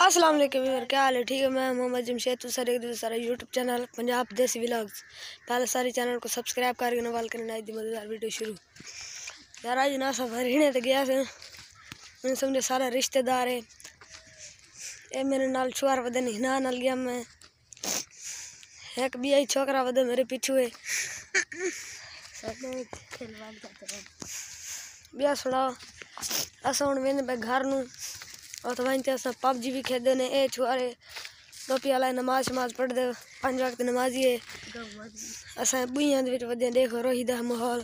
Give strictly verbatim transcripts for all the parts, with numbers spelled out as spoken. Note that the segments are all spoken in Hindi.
अस्सलाम वालेकुम यार, क्या हाल है? ठीक है। मैं मोहम्मद जमशेद तो सर एक दूसरा सारा यूट्यूब चैनल पंजाब देसी व्लॉग्स पहले सारे चैनल को सब्सक्राइब करके नवाल करना आई दी मजेदार वीडियो शुरू। यार आज ना सफर हिने तो गया से मैंने समझे सारे रिश्तेदार है ये मेरे नाल छुआर वदे हिना नाल गया मैं एक भी आई छोकरा वदे मेरे पीछू है ब्याह सुनाओ अस हूँ वेंदे घर नू और तो वहीं अस पबजी भी खेदे ने ए छुआरे दोपी वाला नमाज शमाज पढ़ते पांच वक्त नमाजी है अस बुइयां वधे देखो रोही दा माहौल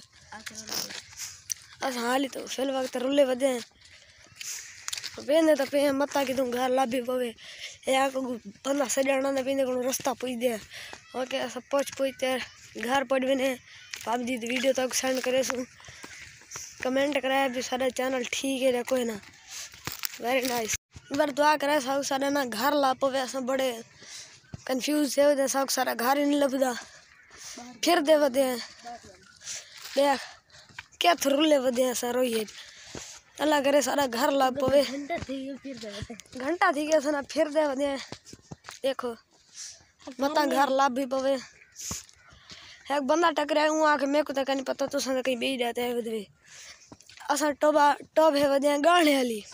अस हाल ही तो फिल वक्त रुले वधे वेंदे तो पे मत्ता कि तू घर लाभी पवे या को बंदा सजाना ने पेंदे को रास्ता पुजदे ओके अस पहुंच पुजते घर पड़ ने पबजी दी वीडियो तक सेंड करे सु कमेंट कराया भी सारा चैनल ठीक है कोई ना वेरी नाइस बार दुआ करे सब सारा ना घर ला पवे अस बड़े कंफ्यूज थे दे सब सारा घर ही नहीं लभदा फिर दे वदे देख क्या थरुले वदे अस रोइए अल्लाह करे सारा घर ला पवे घंटा थी गया सना फिर दे वदे देखो मता घर ला भी पवे एक बंदा टकराया हूं आके मेरे को तो नहीं पता तो सन कहीं बेच जाते है वदे असा टोबा टोब है वदे गाने वाली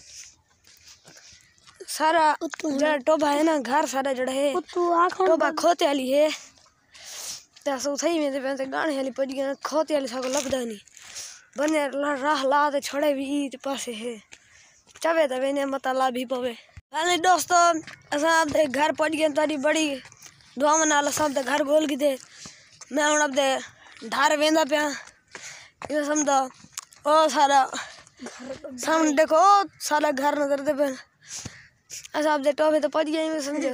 सारा जड़ा टोबा है ना घर सारा जड़ा है टोबा खोते वाली है तो सब सही में पे गाने वाली पड़ गया खोते वाली साको लभदा नहीं बने राह ला ते छोड़े भी ईद पासे है चवे तो वेने मता ला भी पवे हाले दोस्तों असा अब घर पड़ गए तारी बड़ी दुआ नाल सब घर बोल गए थे मैं हूं अब ढार वेंदा पे ये समझो ओ सारा सामने देखो सारा घर नजर दे पे असा आप टॉपे तो पहुंच गए मैं समझो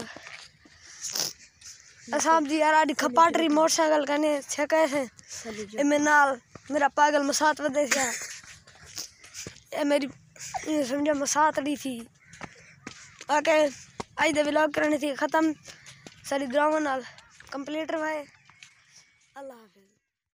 असा आप जी यार आड़ी खपाटरी मोटरसाइकिल कने छके से ए में नाल मेरा पागल मसात वदे से ए मेरी ये समझो मसातड़ी थी आके आज दे व्लॉग करनी थी खत्म सारी ड्रामा नाल कंप्लीट रवाए अल्लाह हाफिज।